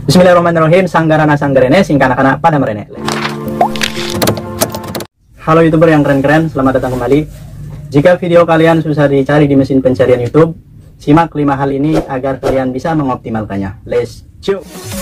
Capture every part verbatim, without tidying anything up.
Bismillahirrahmanirrahim. Sanggarana sanggarene singkana-kana pada merene. Halo YouTuber yang keren-keren, selamat datang kembali. Jika video kalian susah dicari di mesin pencarian YouTube, simak lima hal ini agar kalian bisa mengoptimalkannya. Let's go.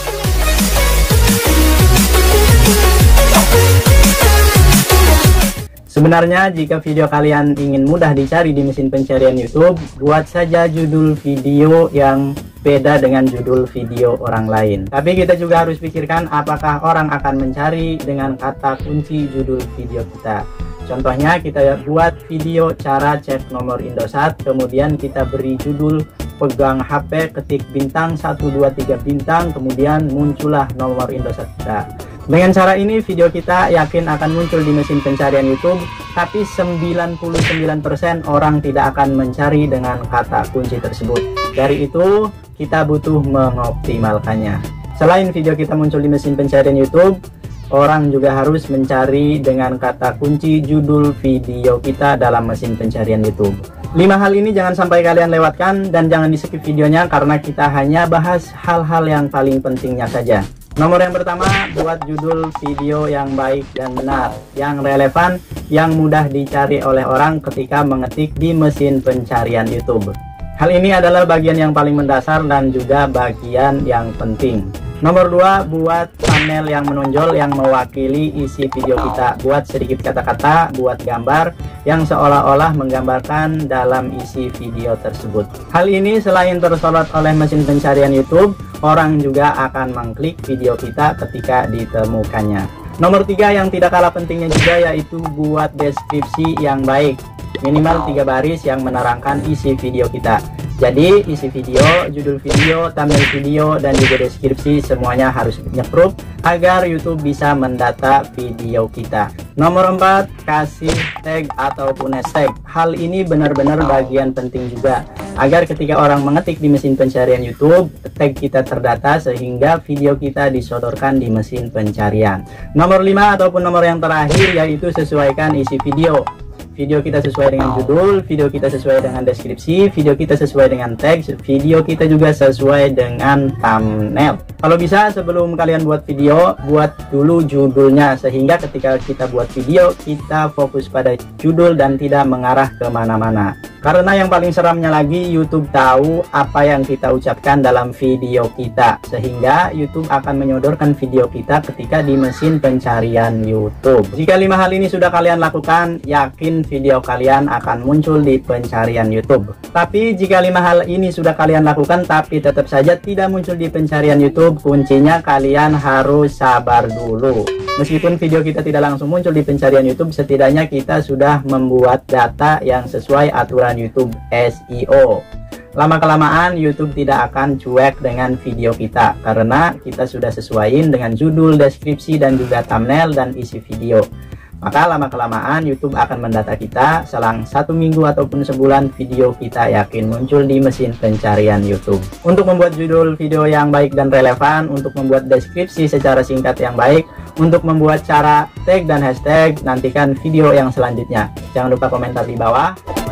Sebenarnya jika video kalian ingin mudah dicari di mesin pencarian YouTube, buat saja judul video yang beda dengan judul video orang lain. Tapi kita juga harus pikirkan apakah orang akan mencari dengan kata kunci judul video kita. Contohnya kita buat video cara cek nomor Indosat, kemudian kita beri judul pegang H P, ketik bintang satu dua tiga bintang, kemudian muncullah nomor Indosat kita. Dengan cara ini video kita yakin akan muncul di mesin pencarian YouTube, tapi sembilan puluh sembilan persen orang tidak akan mencari dengan kata kunci tersebut. Dari itu kita butuh mengoptimalkannya. Selain video kita muncul di mesin pencarian YouTube, orang juga harus mencari dengan kata kunci judul video kita dalam mesin pencarian YouTube. Lima hal ini jangan sampai kalian lewatkan dan jangan di skip videonya karena kita hanya bahas hal-hal yang paling pentingnya saja. Nomor yang pertama, buat judul video yang baik dan benar, yang relevan, yang mudah dicari oleh orang ketika mengetik di mesin pencarian YouTube. Hal ini adalah bagian yang paling mendasar dan juga bagian yang penting. Nomor dua, buat thumbnail yang menonjol yang mewakili isi video kita. Buat sedikit kata-kata, buat gambar yang seolah-olah menggambarkan dalam isi video tersebut. Hal ini selain tersorot oleh mesin pencarian YouTube, orang juga akan mengklik video kita ketika ditemukannya. Nomor tiga yang tidak kalah pentingnya juga yaitu buat deskripsi yang baik. Minimal tiga baris yang menerangkan isi video kita. Jadi isi video, judul video, thumbnail video, dan juga deskripsi semuanya harus nyepruk agar YouTube bisa mendata video kita. Nomor empat, kasih tag ataupun hashtag. Hal ini benar-benar bagian penting juga agar ketika orang mengetik di mesin pencarian YouTube, tag kita terdata sehingga video kita disodorkan di mesin pencarian. Nomor lima ataupun nomor yang terakhir yaitu sesuaikan isi video. Video kita sesuai dengan judul, video kita sesuai dengan deskripsi, video kita sesuai dengan teks, video kita juga sesuai dengan thumbnail. Kalau bisa sebelum kalian buat video, buat dulu judulnya sehingga ketika kita buat video, kita fokus pada judul dan tidak mengarah kemana-mana. Karena yang paling seramnya lagi, YouTube tahu apa yang kita ucapkan dalam video kita, sehingga YouTube akan menyodorkan video kita ketika di mesin pencarian YouTube. Jika lima hal ini sudah kalian lakukan, yakin video kalian akan muncul di pencarian YouTube. Tapi jika lima hal ini sudah kalian lakukan tapi tetap saja tidak muncul di pencarian YouTube, kuncinya kalian harus sabar dulu. Meskipun video kita tidak langsung muncul di pencarian YouTube, setidaknya kita sudah membuat data yang sesuai aturan YouTube S E O. Lama-kelamaan YouTube tidak akan cuek dengan video kita karena kita sudah sesuaiin dengan judul, deskripsi, dan juga thumbnail dan isi video. Maka lama-kelamaan YouTube akan mendata kita, selang satu minggu ataupun sebulan video kita yakin muncul di mesin pencarian YouTube. Untuk membuat judul video yang baik dan relevan, untuk membuat deskripsi secara singkat yang baik, untuk membuat cara tag dan hashtag, nantikan video yang selanjutnya. Jangan lupa komentar di bawah.